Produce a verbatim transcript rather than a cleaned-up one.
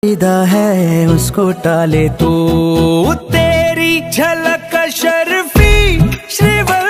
विदा है उसको टाले तो तेरी झलक शर्फी श्रीवल्लभ